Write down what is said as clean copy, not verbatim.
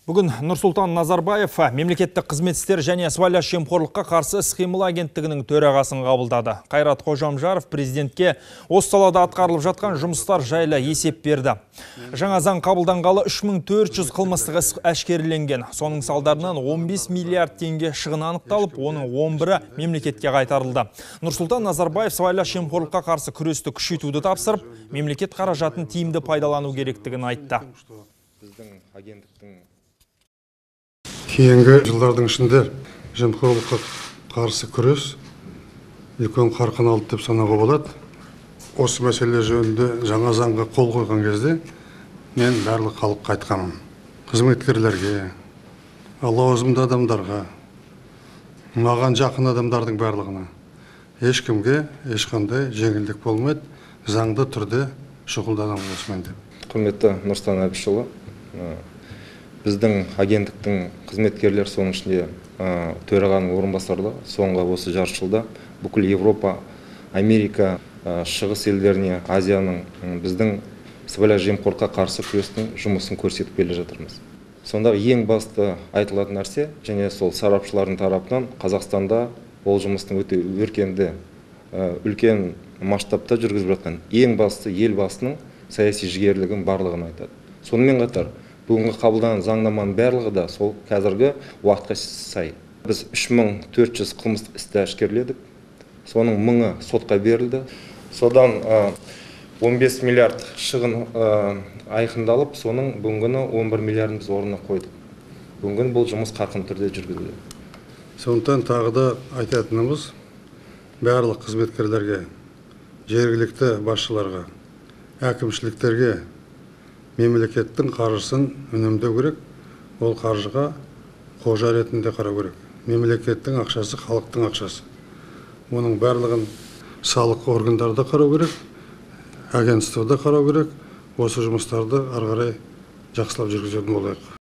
Бүгін Нұрсұлтан Назарбаев мемлекеттік қызмет істері және сыбайлас жемқорлыққа қарсы іс-қимыл агенттігінің төрағасын қабылдады. Қайрат Қожамжаров президентке осы салада атқарылып жатқан жұмыстар жайлы есеп берді. Жаңа заң қабылданғалы 3400 қылмыстық іс әшкереленген. Соның салдарынан 15 миллиард теңге шығын анықталып, оның 11-і мемлекетке қайтарылды. Нұрсұлтан Назарбаев сыбайлас жемқорлыққа қарсы күресті күшейтуді тапсырып, мемлекет қаражатын тиімді пайдалану керектігін айтты. Кейінгі жылдардың ішінде жемқорлыққа қарсы күрес үлкен қарқын алды деп санауға болады. Осы мәселе жөнінде жаңа заңға қол қойған кезде мен барлық халыққа айтқанмын. Қызметкерлерге, лауазымды адамдарға, маған жақын адамдардың барлығына ешкімге ешқандай жеңілдік болмайды, заңды түрде шұғылданамын осымен деп. Құрметті Нұрсұлтан Әбішұлы, біздің агенттіктің қызметкерлер, соның ішінде төрағаның орынбасарлары соңғы осы жарты жылда бүкіл Европа, Америка, шығыс елдеріне, Азияның біздің сыбайлас жемқорлыққа қарсы күрестің жұмысын көрсетіп келе жатырмыз. Сондағы ең басты айтылатын нәрсе, және сол сарапшылардың тарапынан Қазақстанда ол жұмыстың өте өркенді, үлкен масштабта жүргізіп жатқан ең басты елбасының саяси жігерлігін барлығын айтады. Сонымен қатар бүгінгі қабылданған заңнаманың барлығы да сол қазіргі уақытқа сай. Біз 3400 қылмыстық істі әшкереледік. Соның 1000-і сотқа берілді. Содан 15 миллиард шығын айқындалып, соның бүгінгіні 11 миллиардын біз орнына қойдық. Бүгінгі бұл жұмыс қарқынды түрде жүргізілді. Сондықтан тағы да айтатынымыз барлық қызметкерлерге, жергілікті басшыларға, әкімшіліктерге мемлекеттің қаржысын үнемдеу керек, ол қаржыға қожа ретінде қарау керек. Мемлекеттің ақшасы халықтың ақшасы. Оның барлығын салық органдарда қарау керек, агентствода қарау керек. Осы жұмыстарды ары қарай жақсылап жүргізетін болайық.